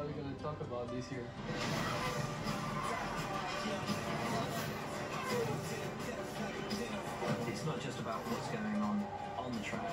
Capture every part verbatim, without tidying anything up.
we gonna talk about this year? It's not just about what's going on on the track.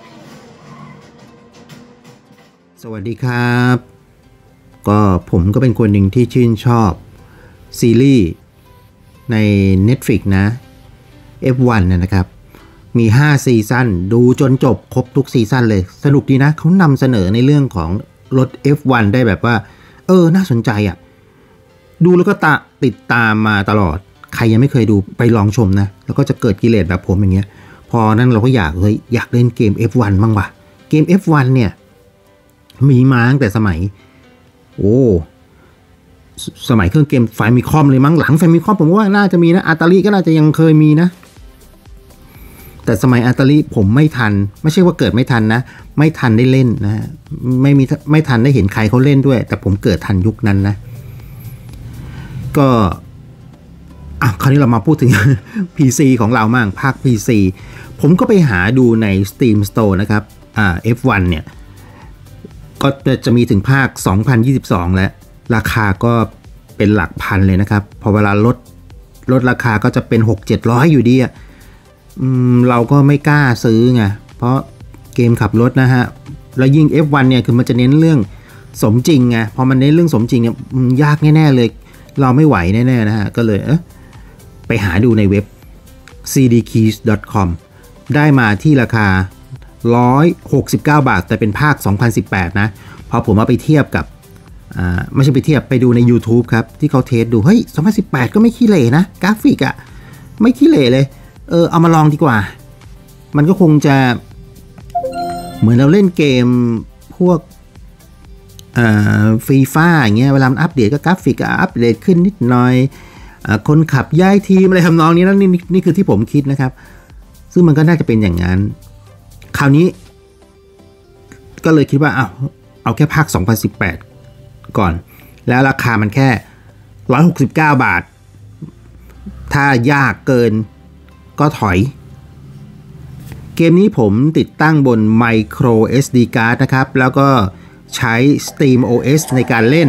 สวัสดีครับก็ผมก็เป็นคนหนึ่งที่ชื่นชอบซีรีส์ใน Netflix นะ เอฟ วัน นะนะครับมีห้าซีซั่นดูจนจบครบทุกซีซั่นเลยสนุกดีนะเขานำเสนอในเรื่องของรถ เอฟ วัน ได้แบบว่าเออน่าสนใจอ่ะดูแล้วก็ตะติดตามมาตลอดใครยังไม่เคยดูไปลองชมนะแล้วก็จะเกิดกิเลสแบบผมอย่างเงี้ยพอนั้นเราก็อยากเฮ้ยอยากเล่นเกม เอฟ วัน บ้างว่ะเกม เอฟ วัน เนี่ยมีมาตั้งแต่สมัยโอ้สสมัยเครื่องเกมไฟมิคอมเลยมั้งหลังไฟมิคอมผมว่าน่าจะมีนะอาตาลีก็น่าจะยังเคยมีนะแต่สมัยอาตาลีผมไม่ทันไม่ใช่ว่าเกิดไม่ทันนะไม่ทันได้เล่นนะไม่มีไม่ทันได้เห็นใครเขาเล่นด้วยแต่ผมเกิดทันยุคนั้นนะก็อ่ะคราวนี้เรามาพูดถึง พี ซี ของเรามั่งภาค พี ซี ผมก็ไปหาดูใน Steam Store นะครับอ่า เอฟ วัน เนี่ยก็จะมีถึงภาคสองพันยี่สิบสองแล้วราคาก็เป็นหลักพันเลยนะครับพอเวลาลดลดราคาก็จะเป็น หกเจ็ดร้อย อยู่ดีอ่ะอืมเราก็ไม่กล้าซื้อไงเพราะเกมขับรถนะฮะแล้วยิ่ง เอฟ วัน เนี่ยคือมันจะเน้นเรื่องสมจริงไงพอมันเน้นเรื่องสมจริงเนี่ยยากแน่ๆเลยเราไม่ไหวแน่ๆนะฮะก็เลยเอ๊ะไปหาดูในเว็บ ซี ดี คีย์ ดอท คอม ได้มาที่ราคาหนึ่งร้อยหกสิบเก้าบาทแต่เป็นภาคสองพันสิบแปดนะพอผมเอาไปเทียบกับอ่าไม่ใช่ไปเทียบไปดูใน YouTube ครับที่เขาเทสดูเฮ้ยสองพันสิบแปดก็ไม่ขี้เหร่นะกราฟิกอะไม่ขี้เหร่เลยเออเอามาลองดีกว่ามันก็คงจะเหมือนเราเล่นเกมพวกเอ่อฟรีฟ่าอย่างเงี้ยเวลามันอัปเดตก็กราฟิกก็อัปเดตขึ้นนิดหน่อยอ่าคนขับย้ายทีมอะไรทำนองนี้นะนี่นี่คือที่ผมคิดนะครับซึ่งมันก็น่าจะเป็นอย่างนั้นคราวนี้ก็เลยคิดว่าเอาเอาแค่ภาคสองพันสิบแปดก่อนแล้วราคามันแค่หนึ่งร้อยหกสิบเก้าบาทถ้ายากเกินก็ถอยเกมนี้ผมติดตั้งบน Micro เอส ดี Card นะครับแล้วก็ใช้ Steam โอ เอส ในการเล่น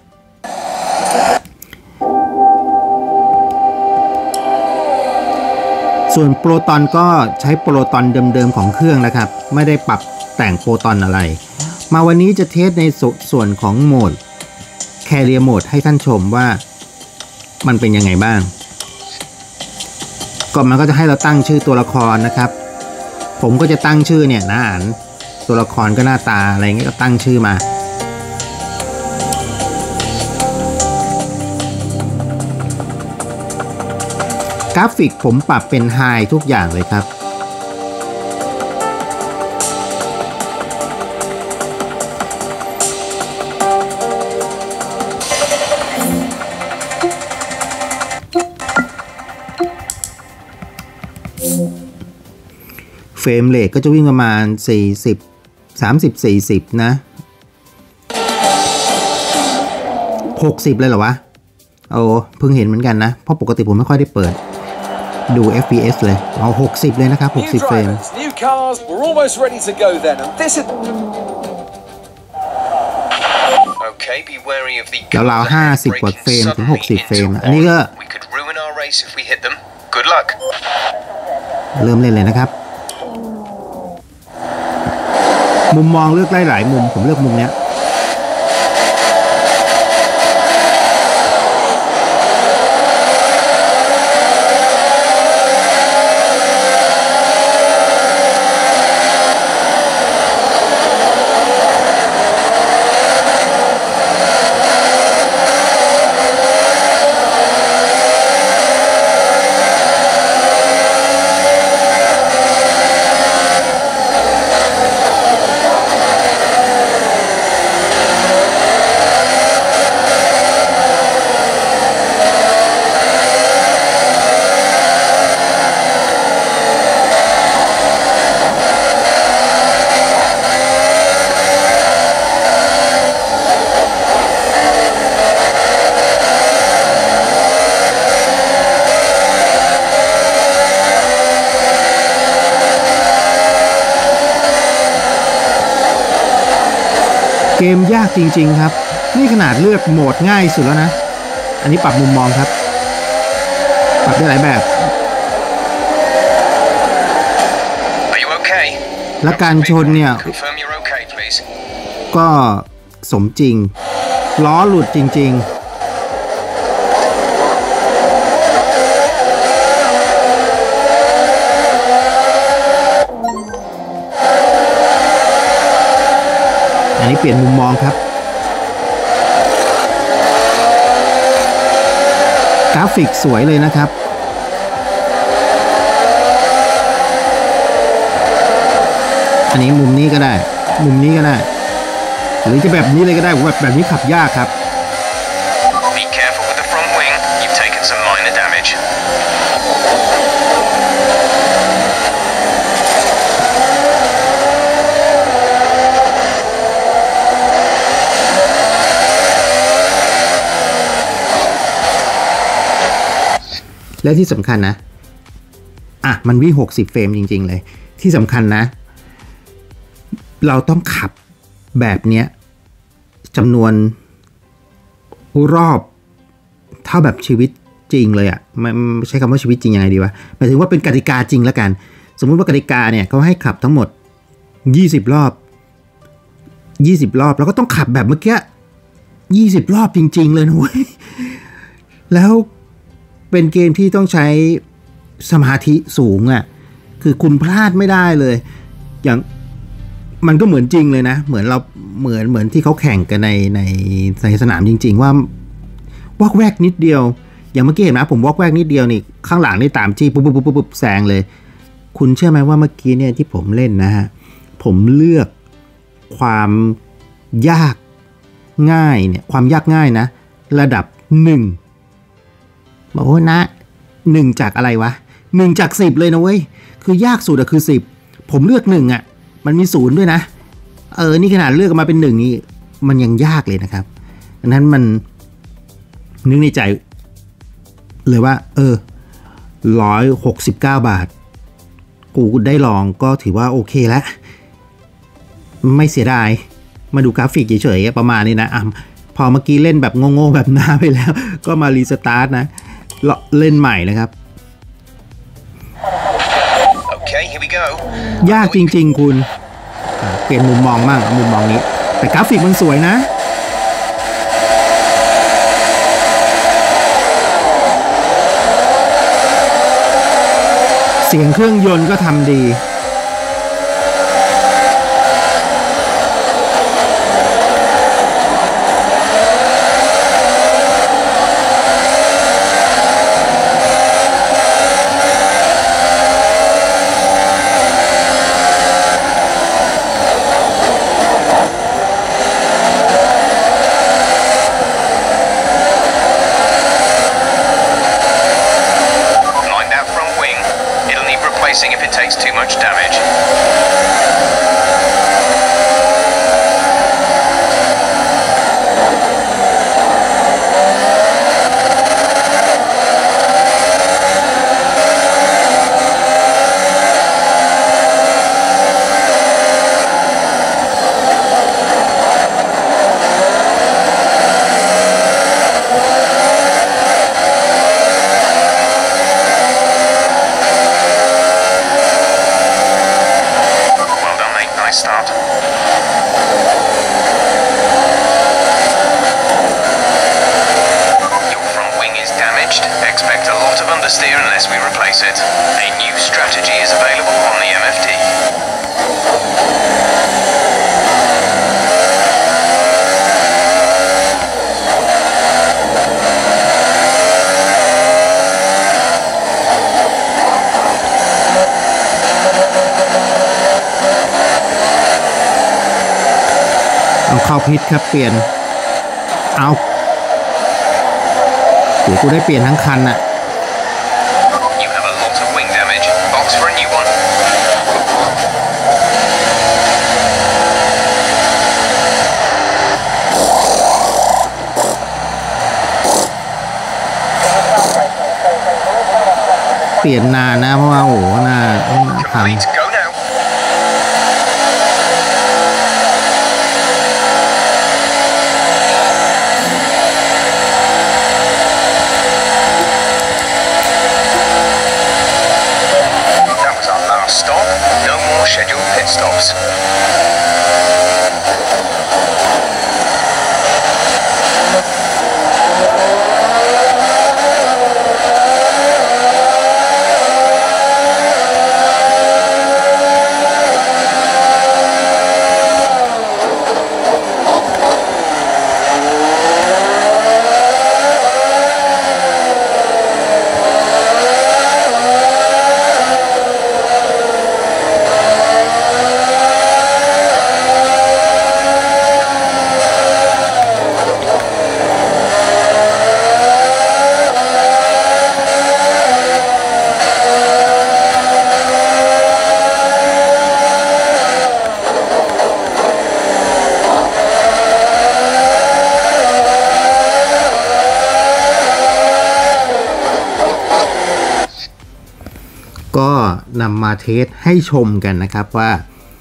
ส่วนโปรตอนก็ใช้โปรตอนเดิมๆของเครื่องนะครับไม่ได้ปรับแต่งโปรตอนอะไรมาวันนี้จะเทสในสส่วนของโหมด Career Mode ให้ท่านชมว่ามันเป็นยังไงบ้างก่อนมันก็จะให้เราตั้งชื่อตัวละครนะครับผมก็จะตั้งชื่อเนี่ยนะอ่านตัวละครก็หน้าตาอะไรเงี้ยก็ตั้งชื่อมากราฟิกผมปรับเป็นไฮทุกอย่างเลยครับเฟรมเรทก็จะวิ่งประมาณสี่สิบ สามสิบ สี่สิบนะหกสิบเลยเหรอวะโอ้เพิ่งเห็นเหมือนกันนะเพราะปกติผมไม่ค่อยได้เปิดดู เอฟ พี เอส เลยเอาหกสิบเลยนะครับหกสิบเฟรมแล้วราวห้าสิบกว่าเฟรมถึงหกสิบเฟรมอันนี้ก็เริ่มเล่นเลยนะครับมุมมองเลือกได้หลายมุมผมเลือกมุมเนี้ยเกมยากจริงๆครับนี่ขนาดเลือกโหมดง่ายสุดแล้วนะอันนี้ปรับมุมมองครับปรับได้หลายแบบ Are you okay? และการชนเนี่ย Confirm you're okay, please. ก็สมจริงล้อหลุดจริงๆอันนี้เปลี่ยนมุมมองครับกราฟิกสวยเลยนะครับอันนี้มุมนี้ก็ได้มุมนี้ก็ได้หรือจะแบบนี้เลยก็ได้แบบแบบนี้ขับยากครับ Be careful with the front wing. You've taken some minor damage. และที่สำคัญนะอ่ะมันวิ่งหกสิบเฟรมจริงๆเลยที่สำคัญนะเราต้องขับแบบเนี้ยจำนวนรอบเท่าแบบชีวิตจริงเลยอะ่ะไม่ไม่ใช้คำว่าชีวิตจริงยังไงดีวะหมายถึงว่าเป็นกติกาจริงแล้วกันสมมุติว่ากติกาเนี่ยเขาให้ขับทั้งหมดยี่สิบรอบยี่สิบรอบแล้วก็ต้องขับแบบเมื่อกี้ยี่สิบรอบจริงๆเลยนะเว้ยแล้วเป็นเกมที่ต้องใช้สมาธิสูงอะ่ะคือคุณพลาดไม่ได้เลยอย่างมันก็เหมือนจริงเลยนะเหมือนเราเหมือนเหมือนที่เขาแข่งกันในในในสนามจริงๆว่าวอกแวกนิดเดียวอย่างเมื่อกี้เห็นไหมผมวอกแวกนิดเดียวนี่ข้างหลังนี่ตามจี้ปุ๊บปุ๊บปุ๊บปุ๊บแซงเลยคุณเชื่อไหมว่าเมื่อกี้เนี่ยที่ผมเล่นนะฮะผมเลือกความยากง่ายเนี่ยความยากง่ายนะระดับหนึ่งบอกว่านะหนึ่งจากอะไรวะหนึ่งจากสิบเลยนะเว้ยคือยากสุดอะคือสิบผมเลือกหนึ่งอะมันมีศูนย์ด้วยนะเออนี่ขนาดเลือกมาเป็นหนึ่งนี่มันยังยากเลยนะครับดังนั้นมันนึกในใจเลยว่าเออร้อยหกสิบเก้าบาทกูได้ลองก็ถือว่าโอเคแล้วไม่เสียดายมาดูกราฟิกเฉยๆประมาณนี้นะอ่ะพอเมื่อกี้เล่นแบบโง่ๆแบบหน้าไปแล้วก็มารีสตาร์ทนะเล่นใหม่นะครับ Okay, here we go. ยากจริงๆคุณเปลี่ยนมุมมองบ้างมุมมองนี้แต่กราฟิกมันสวยนะเสียงเครื่องยนต์ก็ทำดี If it takes too much damage. Start. Your front wing is damaged. Expect a lot of understeer unless we replace it. A new strategy is available on the M F D. เอาเข้าพิษครับเปลี่ยนเอาเดี๋ยวกูได้เปลี่ยนทั้งคันน่ะ You have a lot of wing damage. Box for a new one. เปลี่ยนนานนะเพราะว่าโอ้โหน่าพังก็นำมาเทสให้ชมกันนะครับว่า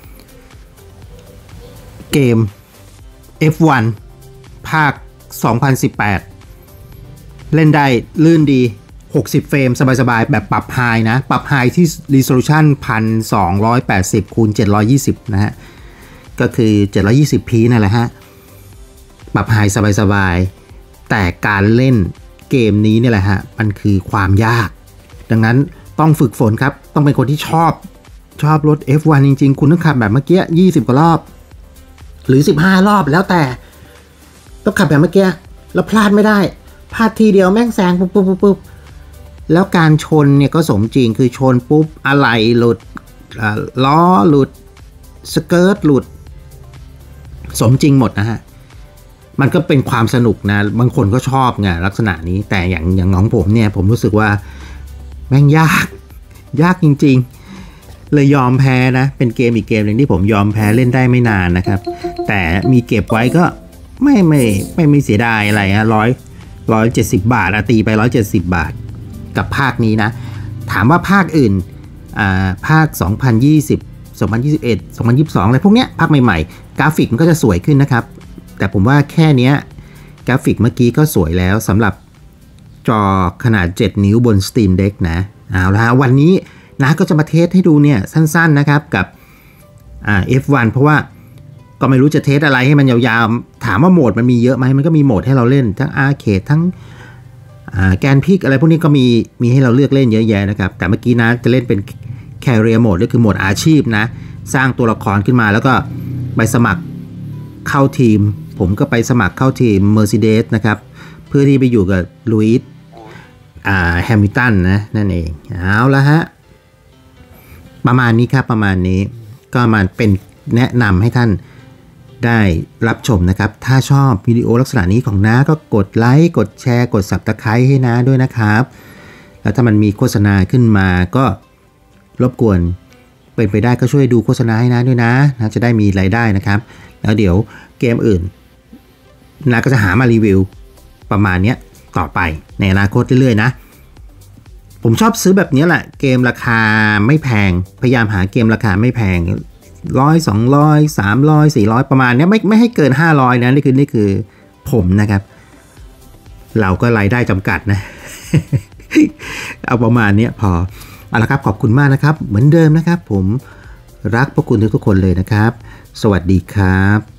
เกม เอฟ วัน ภาค สองพันสิบแปด เล่นได้ลื่นดีหกสิบเฟรมสบายๆแบบปรับไฮนะ ปรับไฮที่ resolution หนึ่งพันสองร้อยแปดสิบคูณเจ็ดร้อยยี่สิบนะฮะก็คือ เจ็ดร้อยยี่สิบพี นั่นแหละฮะปรับไฮสบายๆแต่การเล่นเกมนี้เนี่ยแหละฮะมันคือความยากดังนั้นต้องฝึกฝนครับต้องเป็นคนที่ชอบชอบรถ เอฟ วัน จริงๆคุณต้องขับแบบเมื่อกี้ยี่สิบกว่ารอบหรือสิบห้ารอบแล้วแต่ต้องขับแบบเมื่อกี้แล้วพลาดไม่ได้พลาดทีเดียวแม่งแซงปุ๊บปุ๊บปุ๊บแล้วการชนเนี่ยก็สมจริงคือชนปุ๊บอะไหล่หลุดล้อหลุดสเกิร์ตหลุดสมจริงหมดนะฮะมันก็เป็นความสนุกนะบางคนก็ชอบไงลักษณะนี้แต่อย่างอย่างของผมเนี่ยผมรู้สึกว่าแม่งยากยากจริงๆเลยยอมแพ้นะเป็นเกมอีกเกมหนึ่งที่ผมยอมแพ้เล่นได้ไม่นานนะครับแต่มีเก็บไว้ก็ไม่ไม่ไม่ไม่เสียดายอะไรฮะร้อยร้อยเจ็ดสิบบาทตีไปร้อยเจ็ดสิบบาทกับภาคนี้นะถามว่าภาคอื่นอ่าภาคสองพันยี่สิบ สองพันยี่สิบเอ็ด สองพันยี่สิบสองอะไรพวกเนี้ยภาคใหม่ๆกราฟิกมันก็จะสวยขึ้นนะครับแต่ผมว่าแค่เนี้ยกราฟิกเมื่อกี้ก็สวยแล้วสำหรับจอขนาดเจ็ดนิ้วบน Steam Deck นะเอาละวันนี้นะก็จะมาเทสให้ดูเนี่ยสั้นๆนะครับกับอ่า เอฟ วัน เพราะว่าก็ไม่รู้จะเทสอะไรให้มันยาวๆถามว่าโหมดมันมีเยอะไหมมันก็มีโหมดให้เราเล่นทั้งอาร์เคดทั้งอ่าแกนพิกอะไรพวกนี้ก็มีมีให้เราเลือกเล่นเยอะแยะนะครับแต่เมื่อกี้นะจะเล่นเป็นแคเรียร์โหมดก็คือโหมดอาชีพนะสร้างตัวละครขึ้นมาแล้วก็ไปสมัครเข้าทีมผมก็ไปสมัครเข้าทีม Mercedes นะครับเพื่อที่ไปอยู่กับลุยส์อ่าแฮมิลตันนะนั่นเองเอาละฮะประมาณนี้ครับประมาณนี้ก็มาเป็นแนะนำให้ท่านได้รับชมนะครับถ้าชอบวิดีโอลักษณะนี้ของน้าก็กดไลค์กดแชร์กด Subscribe ให้น้าด้วยนะครับแล้วถ้ามันมีโฆษณาขึ้นมาก็รบกวนเป็นไปได้ก็ช่วยดูโฆษณาให้น้าด้วยนะนะจะได้มีรายได้นะครับแล้วเดี๋ยวเกมอื่นน้าก็จะหามารีวิวประมาณนี้ต่อไปในอนาคตเรื่อยๆนะผมชอบซื้อแบบนี้แหละเกมราคาไม่แพงพยายามหาเกมราคาไม่แพงร้อยสองร้อยสามร้อยสี่ร้อยประมาณนี้ไม่ไม่ให้เกินห้าร้อยนะนี่คือนี่คือผมนะครับเราก็รายได้จำกัดนะ เอาประมาณนี้พอเอาละครับขอบคุณมากนะครับเหมือนเดิมนะครับผมรักพวกคุณทุกๆคนเลยนะครับสวัสดีครับ